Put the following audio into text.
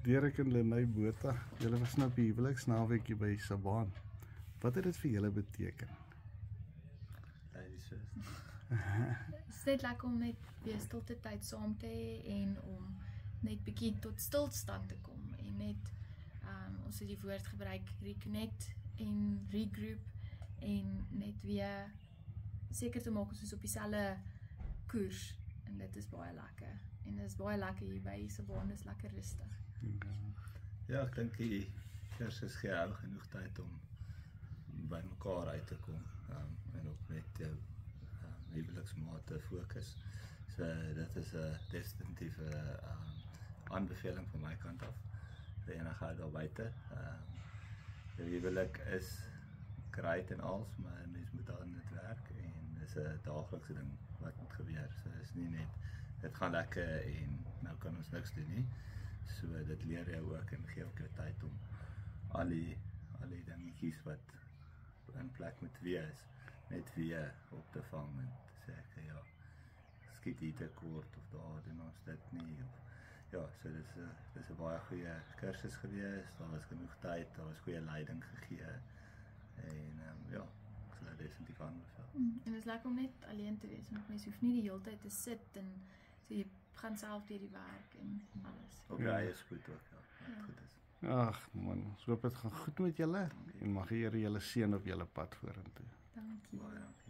Derek en Lenay Botha, julle was nou op die huweliksnaweekie by Sabaan. Wat het dit vir julle beteken? Ladies first. Het is net lekker om net weer stilte tyd saam te hê en om net bietjie tot stilstand te kom en net, ons het die woord gebruik, reconnect en regroup en net weer seker te maak ons is op dieselfde koers en dit is baie lekker en dit is baie lekker hier by Sabaan, is lekker rustig. Ja, ek dink die kursus gee ou genoeg tyd om by mekaar uit te kom en op net jou huweliksmaat te fokus. So dit is 'n definitiewe aanbeveling van my kant af. Vir enige daar buite. Die huwelik is great en alles, maar mens moet aan dit werk en dis 'n daaglikse ding wat moet gebeur. So is nie net dit gaan lekker en nou kan ons niks doen nie. So dit leer jou ook en gee ook jou tyd om al die dingetjies wat in plek moet wees, net weer op te vang en te sê ek, ja, skiet hier te kort of daar doen ons dit nie. Of, ja, so dis 'n baie goeie kursus gewees, daar was genoeg tyd, daar was goeie leiding gegee en ja, ek sal dit definitief aanbeveel. En dit is lekker om net alleen te wees, want mens hoef nie die hele tyd te sit en so jy gaan self deur die werk en alles. Op jou eie spoed ook, ja, wat goed is. Ag man, ons hoop dit gaan goed met julle en mag die Here julle seën op julle pad vorentoe. Dankie. Baie dankie.